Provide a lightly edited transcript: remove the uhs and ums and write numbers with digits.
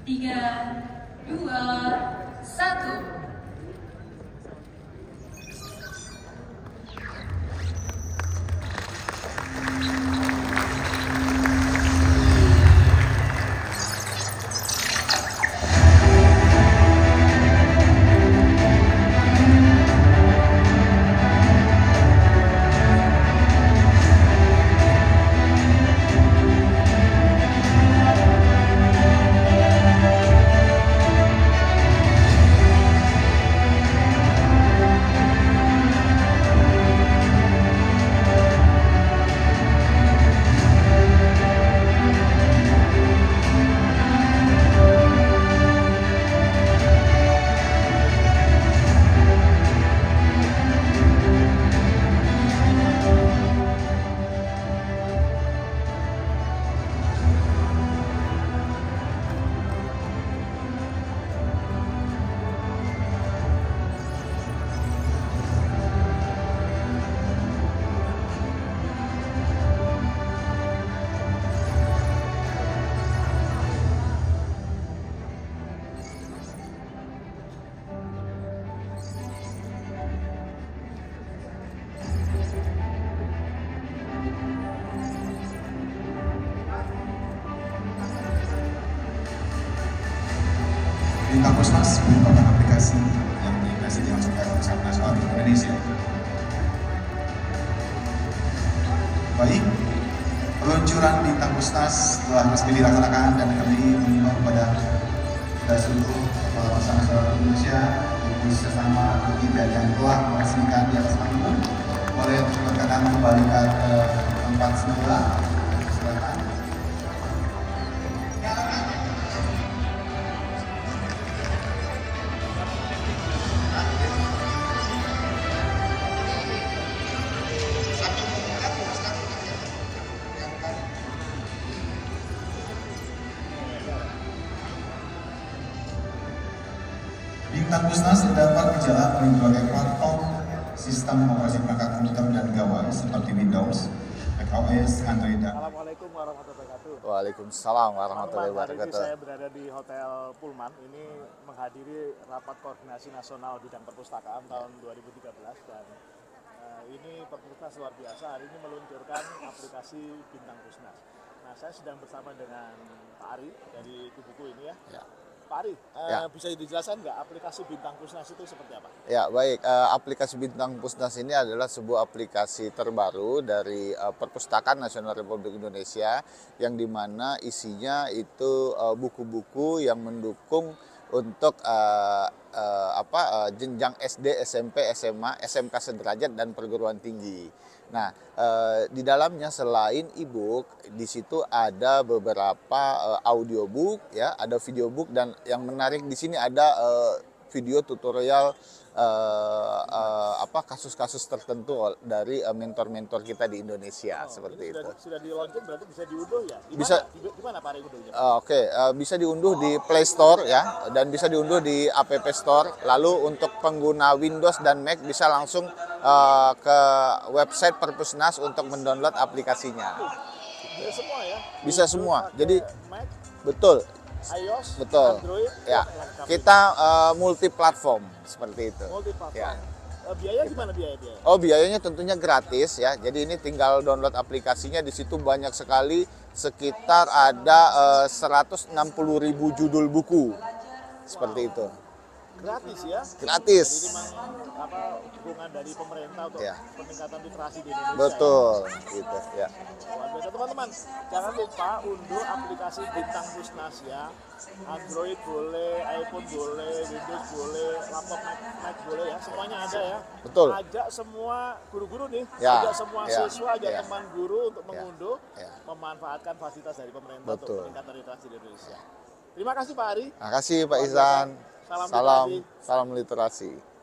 3, 2, 1. Bintang Pusnas merupakan aplikasi yang diintegrasi dengan Perusahaan Nasional Indonesia. Baik, peluncuran Bintang Pusnas telah resmi dilaksanakan dan kami mengimbau kepada seluruh Perusahaan Nasional Indonesia, ibu sesama kita yang telah meresmikan di atas panggung, boleh berkenan kembali ke tempat semula. Silakan. Bintang Pusnas dapat berjalan melalui berbagai platform sistem operasi perangkat komputer dan gawai seperti Windows, macOS, Android. Assalamualaikum warahmatullahi wabarakatuh. Waalaikumsalam warahmatullahi Hari ini wabarakatuh. saya berada di Hotel Pullman. Ini menghadiri rapat koordinasi nasional bidang perpustakaan tahun 2013 dan ini Perpusnas luar biasa. Hari ini meluncurkan aplikasi Bintang Pusnas. Nah, saya sedang bersama dengan Pak Ari dari Kubuku ini ya. Ya. Pak Ari, Ya. bisa dijelaskan nggak aplikasi Bintang Pusnas itu seperti apa? Ya, baik. Aplikasi Bintang Pusnas ini adalah sebuah aplikasi terbaru dari Perpustakaan Nasional Republik Indonesia yang dimana isinya itu buku-buku yang mendukung untuk jenjang SD, SMP, SMA, SMK sederajat dan perguruan tinggi. Nah, di dalamnya selain e-book, di situ ada beberapa audiobook, ya, ada videobook dan yang menarik di sini ada video tutorial kasus-kasus tertentu dari mentor-mentor kita di Indonesia seperti itu. Sudah di-launching berarti bisa diunduh ya? Di mana Pak Ari unduhnya? Bisa diunduh di Play Store ya, dan bisa diunduh di App Store. Lalu untuk pengguna Windows dan Mac bisa langsung ke website Perpusnas untuk mendownload aplikasinya. Bisa semua ya? Bisa semua. Jadi Mac, betul. iOS, Betul. Android, Ya, lengkap. kita multi platform seperti itu. Multi-platform. Ya. Biaya gimana biaya? Oh, biayanya tentunya gratis ya. Jadi ini tinggal download aplikasinya. Di situ banyak sekali, sekitar ada 160.000 judul buku. Seperti itu. Gratis ya? Gratis. Jadi memang dukungan dari pemerintah untuk Ya. peningkatan literasi di Indonesia. Betul, gitu ya. Luar biasa. Teman-teman, jangan lupa unduh aplikasi Bintang Pusnas ya. Android boleh, iPhone boleh, Windows boleh, laptop Mac boleh ya. Semuanya ada ya. Betul. Ajak semua guru-guru nih, Ya, ajak semua ya, siswa, ajak ya. teman guru untuk Ya, mengunduh, ya. memanfaatkan fasilitas dari pemerintah untuk Betul. peningkatan literasi di Indonesia. Terima kasih Pak Ari. Terima kasih Pak Izan. Salam literasi. Salam literasi.